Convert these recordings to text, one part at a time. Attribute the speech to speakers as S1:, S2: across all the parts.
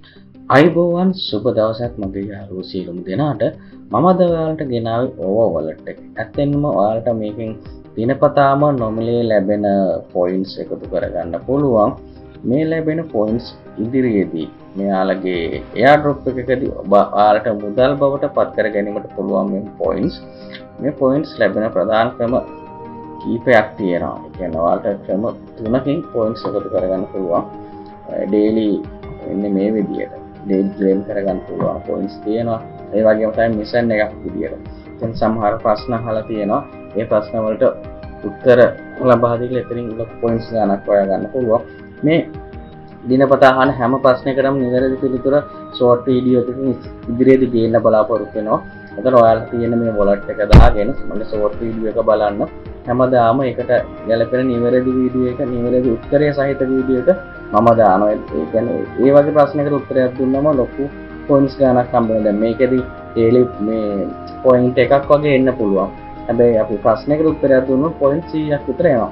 S1: අයිබෝවන් සුබ දවසක් මගේ යාළුවෝ සියලුම දෙනාට. මම අද ඔයාලට ගෙනාවේ ඕවර් වලට් එක. ඇත්තෙන්ම ඔයාලට මේකෙන් දිනපතාම නොමිලේ ලැබෙන පොයින්ට්ස් එකතු කරගන්න පුළුවන්. මේ ලැබෙන පොයින්ට්ස් ඉදිරියේදී මෙයාලගේ එයාඩ්‍රොප් එකකදී ඔයාලට මුදල් බවට පත් කර ගැනීමට පුළුවන් මේ පොයින්ට්ස්. මේ පොයින්ට්ස් ලැබෙන ප්‍රධාන ක්‍රම කීපයක් තියෙනවා. ඒ කියන්නේ ඔයාලට ක්‍රම 3කින් පොයින්ට්ස් එකතු කරගන්න පුළුවන්. ඩේලි එන්නේ මේ විදියට ඩේට් ක්ලේම් කරගන්න පුළුවන් පොයින්ට්ස් තියෙනවා. ඒ වගේම තමයි මිෂන් එකක් විදියට. දැන් සමහර ප්‍රශ්න අහලා තියෙනවා. ඒ ප්‍රශ්න වලට උත්තර ලබා දීලා එතනින් පොයින්ට්ස් ගණනක් හොයා ගන්න පුළුවන්. මේ දිනපතා අහන හැම ප්‍රශ්නයකටම නිවැරදි පිළිතුර ෂෝට් වීඩියෝ එකකින් ඉදිරියේදී ගේන්න බලාපොරොත්තු වෙනවා. එතන ඔයාලට තියෙන මේ වොලට් එක දාගෙන මම ෂෝට් වීඩියෝ එක බලන්න. හැමදාම එකට ගැලපෙන නිවැරදි වීඩියෝ එක නිවැරදි උත්තරය සහිත වීඩියෝ එක මම දානවා. ඒ කියන්නේ ඒ වගේ ප්‍රශ්නයකට උත්තරයක් දුන්නම ලොකු පොයින්ට්ස් ගණනක් හම්බ වෙනවා. දැන් මේකෙදි ඩේලි මේ පොයින්ට් එකක් වගේ එන්න පුළුවන්. හැබැයි අපි ප්‍රශ්නයකට උත්තරයක් දුන්නොත් පොයින්ට් 100ක් විතර එනවා.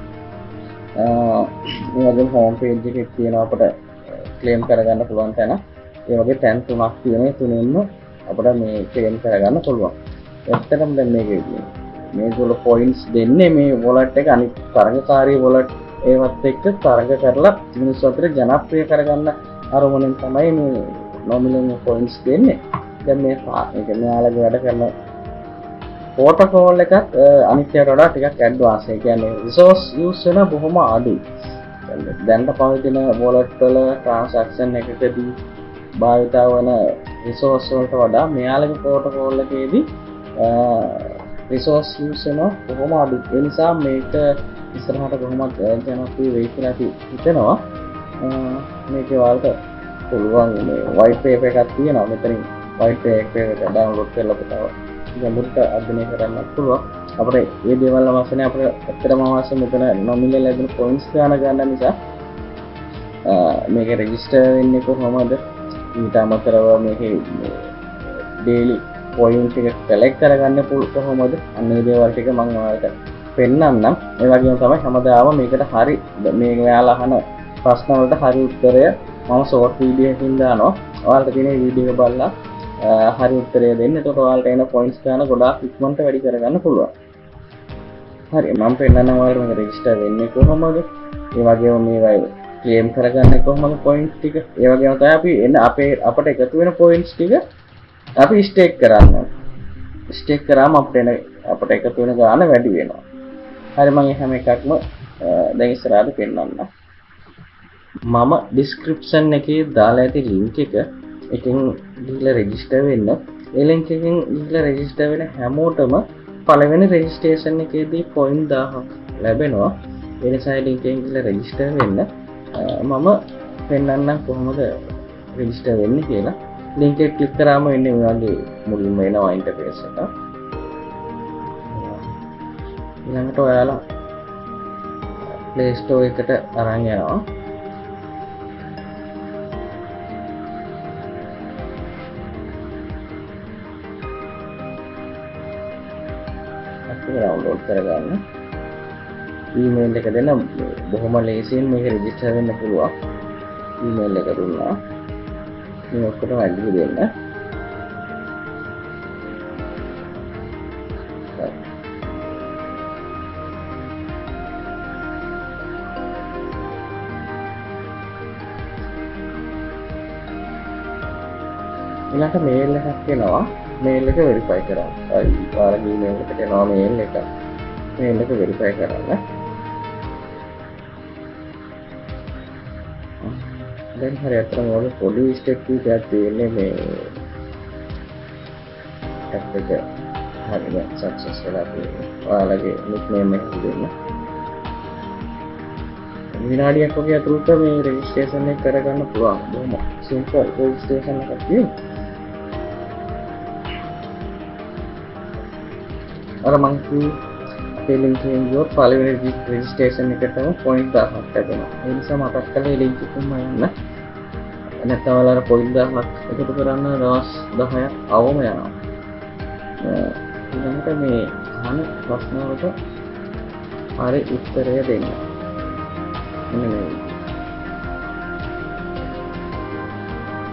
S1: මේ වගේ හෝම් පේජ් එකේ තියෙනවා අපිට ක්ලේම් කරගන්න පුළුවන් තැන. ඒ වගේ තැන් තුනක් තියෙනවා. තුනෙන්ම අපිට මේ ක්ලේම් කරගන්න පුළුවන්. ඇත්තටම දැන් මේගොල්ලෝ පොයින්ට්ස් දෙන්නේ මේ වොලට් එක අනිත් තරඟකාරී වොලට් ඒවත් එක්ක තරඟ කරලා මිනිස්සු අතර ජනප්‍රිය කරගන්න අරමුණෙන් තමයි මේ නොමිනල් පොයින්ට්ස් දෙන්නේ. දැන් මේ මෙයාලගේ වැඩ කරන ප්‍රෝටෝකෝල් එකත් අනිත් ඒවාට වඩා ටිකක් ඇඩ්වාන්ස්. ඒ කියන්නේ රිසෝස් යූස් වෙන බොහොම අඩුයි. දැන්ට පවතින වොලට් වල ට්‍රාන්සැක්ෂන් එකකදී භාවිත වන රිසෝස් වලට වඩා මෙයාලගේ ප්‍රෝටෝකෝල් එකේදී රිසෝස් යූස් වෙනවා බොහොම අඩුයි. ඒ නිසා මේක ඉස්සරහට කොහොමද ජනප්‍රිය වෙයි කියලා අපි හිතනවා. මේක ඔයාලට පුළුවන් මේ white paper එකක් තියෙනවා. මෙතනින් white paper එක download කරලා පුතාව ගැඹුරට අධ්‍යයනය කරන්න පුළුවන්. අපිට මේ දේවල් අවශ්‍ය නැහැ. අපිට ඇත්තටම අවශ්‍ය මෙතන nominal ලැබෙන points ගන්න නිසා මේක register වෙන්නේ කොහොමද? ඊට අමතරව මේකේ daily point එක collect කරගන්න කොහොමද? අන්න ඒ දේවල් ටික මම ඔයාලට පෙන්නන්නම්. ඒ වගේම තමයි හැමදාම මේකට හරි මේ ඔයාලා අහන ප්‍රශ්න වලට හරි උත්තරය මම ෂෝට් වීඩියෝ එකකින් දානවා. ඔයාලට තියෙන වීඩියෝ එක බලලා හරි උත්තරය දෙන්න. එතකොට ඔයාලට එන පොයින්ට්ස් ගන්න ගොඩාක් ඉක්මනට වැඩි කරගන්න පුළුවන්. හරි මම පෙන්නනවා ඔයාලට මේක රෙජිස්ටර් වෙන්නේ කොහොමද? ඒ වගේම මේවයි ක්ලේම් කරගන්නේ කොහොමද පොයින්ට්ස් ටික. ඒ වගේම තමයි අපි අපිට එකතු වෙන පොයින්ට්ස් ටික අපි ස්ටේක් කරන්න. ස්ටේක් කරාම අපිට එකතු වෙන ගාණ වැඩි වෙනවා. හරි මම හැම එකක්ම දැන් ඉස්සරහට පෙන්නන්නම්. මම ඩිස්ක්‍රිප්ෂන් එකේ දාලා ඇති ලින්ක් එකෙන් ගිහලා රෙජිස්ටර් වෙන්න. ඒ ලින්ක් එකෙන් ගිහලා රෙජිස්ටර් වෙන හැමෝටම පළවෙනි රෙජිස්ට්‍රේෂන් එකේදී පොයින්ට් 1000ක් ලැබෙනවා. ඒ නිසා ලින්ක් එකෙන් ගිහලා රෙජිස්ටර් වෙන්න. මම පෙන්නන්නම් කොහොමද රෙජිස්ටර් වෙන්නේ කියලා. ලින්ක් එක ක්ලික් කරාම එන්නේ මේ වගේ මුලින්ම එනවා ඉන්ටර්ෆේස් එක. ඊළඟට ඔයාලා Play Store එකට අරන් යනවා. අපි ඩවුන්ලෝඩ් කරගන්න. ඊමේල් එක දෙන්න බොහොම ලේසියෙන් මේක රෙජිස්ටර් වෙන්න පුළුවන්. ඊමේල් එක දුන්නා. මේ ඔක්කොටම ඇඩ්‍රස් දෙන්න. ඊළඟට මේල් එකක් එනවා. මේල් එක වෙරිෆයි කරන්න. ඔයාලගේ ඊමේල් එකට එනවා මේල් එක. මේල් එක වෙරිෆයි කරන්න. දැන් හරියට මොකද පොඩි ස්ටෙප් එකක් තියෙන්නේ මේ ඇප් එක හරියට සක්සස් වෙලා තියෙනවා. ඔයාලගේ නික්නේම් එක දෙන්න. විනාඩියක් වගේ අතුරට මේ රෙජිස්ට්‍රේෂන් එක කරගන්න පුළුවන්. බොහොම සිම්පල් රෙජිස්ට්‍රේෂන් එකක් තියෙනවා. අර මං අපේ ලින්ක් එකෙන් ගියොත් පළවෙනි රෙජිස්ට්‍රේෂන් එකටම පොයින්ට් 1000ක් ලැබෙනවා. ඒ නිසා මතක් කරලා ඒ ලින්ක් එකෙන්ම යන්න. නැත්නම් ඔයාලා පොයින්ට් 1000ක් එකතු කරන්න දවස් 10ක් අවම යනවා. ඊළඟට මේ අහන ප්‍රශ්න වලට හරි උත්තරය දෙන්න. මෙන්න මේ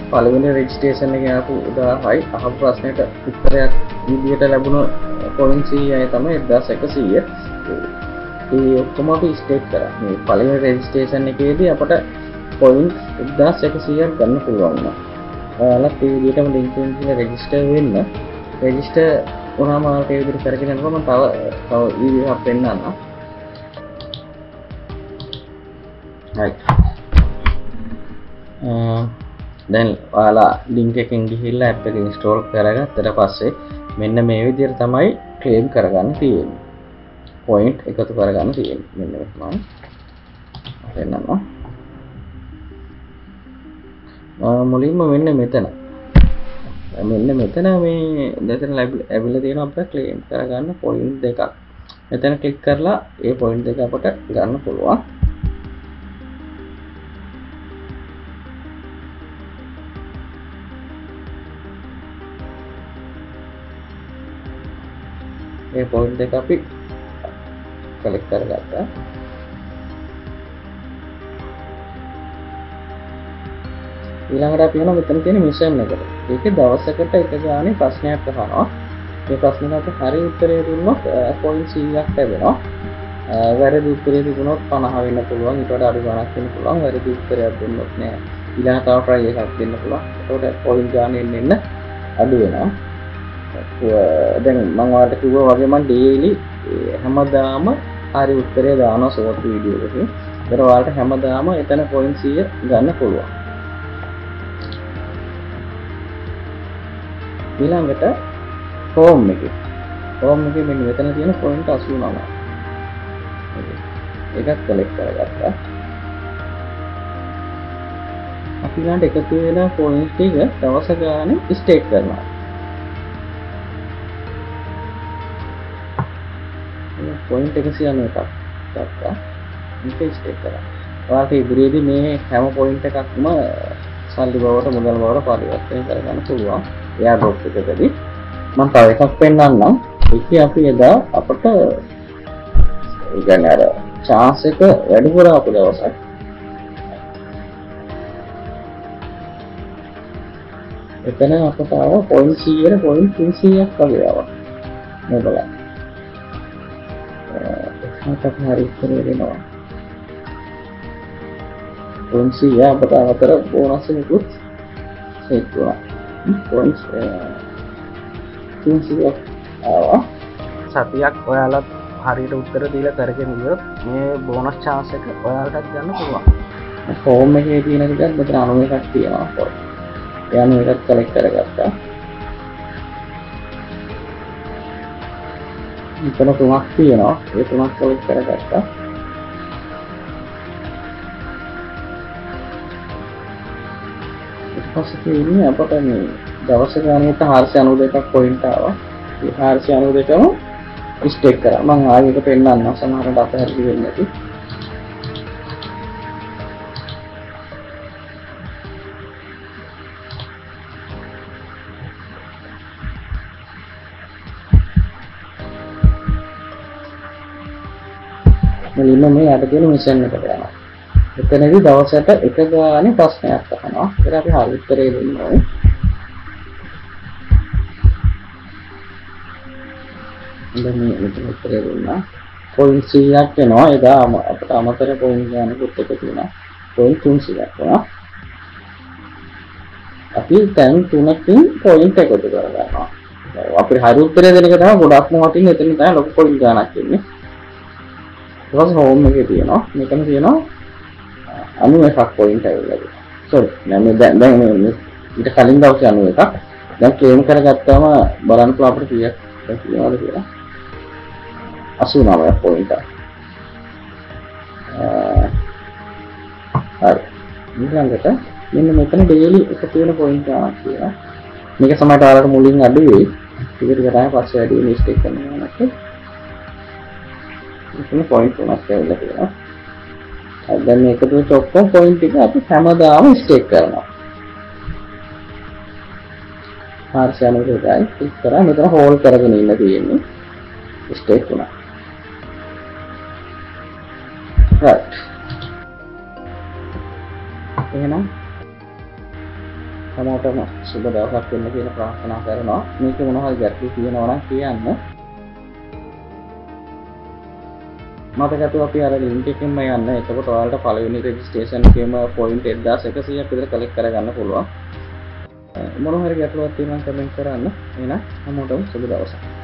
S1: පළවෙනි රෙජිස්ට්‍රේෂන් එකේ ආපු උදාහරණයි අහපු ප්‍රශ්නෙට උත්තරයක් විදියට ලැබුණ පොයින්ට් 100යි තමයි 1100. ඒ ඔක්කොම අපි ස්ටේට් කරා. මේ පළවෙනි රෙජිස්ට්‍රේෂන් එකේදී අපට පොයින්ට් 1100ක් ගන්න පුළුවන් වුණා. ඔයාලත් මේ විදිහටම LinkedIn එකේ රෙජිස්ටර් වෙන්න. රෙජිස්ටර් වුණාම ඔයාලට ඒ විදිහට කරගෙන යනකොට මම තව වීඩියෝ එකක් පෙන්නන්නම්. right. දැන් ඔයාලා link එකෙන් ගිහිල්ලා app එක install කරගත්තට පස්සේ මෙන්න මේ විදිහට තමයි claim කරගන්න තියෙන්නේ. point එකතු කරගන්න තියෙන්නේ. මෙන්න මෙහෙමයි. පෙන්නනවා. මුලින්ම මෙන්න මෙතන මේ දෙතන ලැබිලා තියෙනවා අපිට claim කරගන්න point දෙකක්. මෙතන click කරලා ඒ point දෙක අපට ගන්න පුළුවන්. මේ point දෙක අපි select කරගත්තා. ඊළඟට අපි යනවා මෙතන තියෙන මිෂන් එකට. ඒකේ දවසකට එක ගානේ ප්‍රශ්නයක් අහනවා. මේ ප්‍රශ්නෙට අපි හරි උත්තරය දුන්නොත් පොයින්ට් 100ක් ලැබෙනවා. වැරදි උත්තරය දුන්නොත් 50 වෙන්න පුළුවන්. ඊට වඩා අඩු ගණනක් වෙන්න පුළුවන්. වැරදි උත්තරයක් දුන්නොත් නෑ. ඊළඟ තව try එකක් දෙන්න පුළුවන්. ඒකට පොයින්ට් ගානේ එන්න අඩු වෙනවා. දැන් මම ඔයාලට කිව්වා වගේ මම daily හැමදාම හරි උත්තරය දානවා short video එකකින්. ඒතර ඔයාලට හැමදාම එතන පොයින්ට් 100 ගන්න පුළුවන්. ඊළඟට home එකේ මෙන්න මෙතන තියෙන point 89. ඒකත් select කරගත්තා. අපි ඊළඟට එකතු වෙන point ටික දවස ගානේ ස්ටේට් කරනවා. point 191ක් ගත්තා. මේක ස්ටේට් කරා. ඔයාලට ඉදිරියේදී මේ හැම point එකක්ම සල්ලි බවට මුදල් බවට පරිවර්තනය කරගන්න පුළුවන්. එයා drop එකකදී මම තව එකක් පෙන්නන්නම්. ඒකේ අපි එදා අපට ඒ කියන්නේ අර chance එක වැඩිපුර අපේ දවසක්. එතන අපට ආව point 100 point 300ක් වගේ ආවා. මේ බලන්න. ඒකට හරි ඉස්සරහ වෙනවා. point 100 අපට අතර බෝනස් එකකුත් සෙට් වුණා. points 300ක් ආවා. සතියක් ඔයාලා හරියට උත්තර දීලා කරගෙන ගියොත් මේ බෝනස් chance එක ඔයාලටත් ගන්න පුළුවන්. ෆෝම් එකේ තියෙන විදිහට මෙතන 91ක් තියෙනවා. යන එකත් select කරගත්තා. මෙතන තුනක් තියෙනවා. ඒ තුනක් select කරගත්තා. ඊපස්සේ ඉන්නේ අපට මේ දවස් ගානකට 492ක් පොයින්ට් ආවා. ඒ 492ම ස්ටේක් කරා. මම ආයෙක පෙන්නන්නම් සමහරවිට අපහැරලි වෙන්නේ නැති. මුලින්ම මේ යට තියෙන මිෂන් එකට යනවා. එතනදී දවසට එක ගානේ ප්‍රශ්නයක් අහනවා. ඒක අපි හරි උත්තරේ දෙන්න ඕනේ. දැන් මේ උත්තරේ දුන්නා. පොයින්ට් 100ක් වෙනවා. එදා අපිට අමතර පොයින්ට් ගානකුත් එකතු වෙනවා. පොයින්ට් 300ක් වෙනවා. අපි දැන් තුනකින් පොයින්ට් එකතු කරගන්නවා. අපිට හරි උත්තරේ දෙන එක තමයි ගොඩක්ම වටින්නේ. එතන තමයි ලොකු පොයින්ට් ගානක් එන්නේ. ඊට හෝම් එකේ තියෙනවා. මෙතන තියෙනවා 91ක් පොයින්ට් ඇවිල්ලා තියෙනවා. සෝරි. දැන් මේ ඊට කලින් දවසේ 91ක්. දැන් ක්ලේම් කරගත්තාම බලන්න පුළුවන් අපිට කීයක් තියෙනවද කියලා. 89ක් පොයින්ට් එක. හරි. ඊළඟට මෙන්න මෙතන ඩේලි එක තියෙන පොයින්ට් ගානක් තියෙනවා. මේක සමහරට ඔයාලට මුලින් අඩු වෙයි. ටික ටික තමයි පස්සේ වැඩි වෙන ස්ටේක් කරනවා නැත්නම්. මෙතන පොයින්ට් තුනක් ඇවිල්ලා තියෙනවා. දැන් මේක දුන්න ඔක්කොම පොයින්ට් ටික අපි හැමදාම ස්ටේක් කරනවා. 492යි ක්ලික් කරා මෙතන හෝල් කරගෙන ඉන්න තියෙන්නේ. ස්ටේක් වුණා. right. එහෙනම් හැමෝටම සුබ දවසක් වෙන්න කියලා ප්‍රාර්ථනා කරනවා. මේක මොනවා හරි ගැටලු තියෙනවා නම් කියන්න. මතකතු අපි අර ලින්ක් එකෙන්ම යන්න. එතකොට ඔයාලට පළවෙනි රෙජිස්ට්‍රේෂන් එකේම පොයින්ට් 1100ක් විතර කලෙක්ට් කරගන්න පුළුවන්. මොනවා හරි ගැටලුවක් තියෙනවා නම් කමෙන්ට් කරන්න. එහෙනම් හැමෝටම සුබ දවසක්.